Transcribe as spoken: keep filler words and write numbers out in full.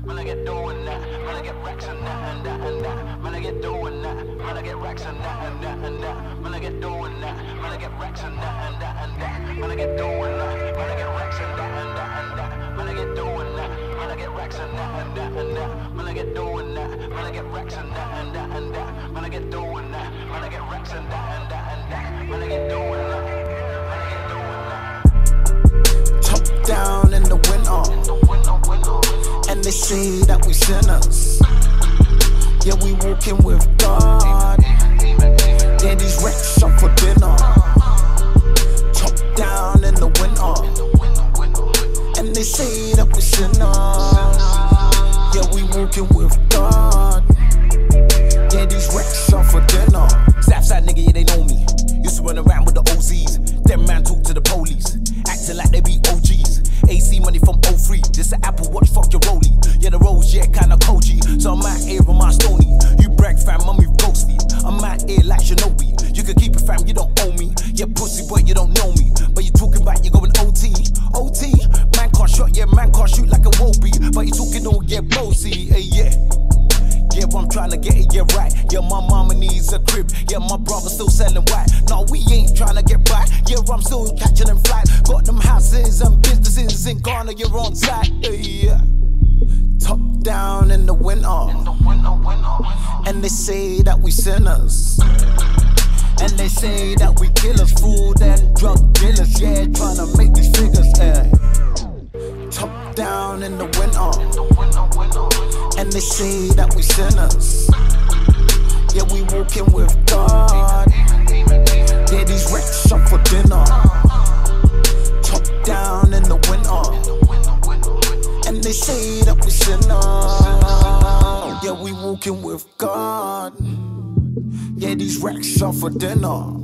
Man, I get doing that. Man, I get racks and that and that and that. Man, I get doing that. Man, I get racks and that and that and that. Man, I get doing that. Man, I get racks and that and that and that. Man, I get doing that. Man, I get racks and that and that and that. Man, I get doing that. Man, I get racks and that and that and that. Man, I get doing that. Man, I get racks and that and that and that. Man, I get doing that. Man, I get racks and that and that and that. Man, I get doing that. Man, I get doing that. Top down in the winter, and they say that we sinners. Yeah, we walking with God. Yeah, these wrecks up for dinner. Top down in the winter, and they say that we sinners. Yeah, we walking with God. Yeah, these wrecks up for dinner. Southside nigga, yeah, they know me. Used to run around with the O Zs. Them man talk to the police, acting like they be O Gs. A C money from oh three, this an Apple Watch, fuck your rollie. Yeah, the rolls, yeah, kinda coachy. So I'm out here on my stony. You brag fam, I'm with ghosty. I'm out here like Shinobi. You can keep it fam, you don't own me. Yeah, pussy boy, you don't know me. But you talking about you going O T. O T, man can't shot, yeah, man can't shoot like a Wobie. But you talking all, yeah, bossy, hey, yeah. Yeah, I'm trying to get it, yeah, right. Yeah, my mama needs a crib. Yeah, my brother still selling white. No, we ain't trying to get by. Yeah, I'm still catching them flights. Got them houses and businesses in Ghana, you're on site. Yeah. Top down in the winter, and they say that we sinners. And they say that we killers, fraud and drug dealers. Yeah, trying to make these figures, yeah. Top down in the winter, and they say that we sinners. Yeah, we walking with God. Yeah, these wrecks up for dinner. Top down in the winter, and they say that we sinners. Yeah, we walking with God. Yeah, these racks are for dinner.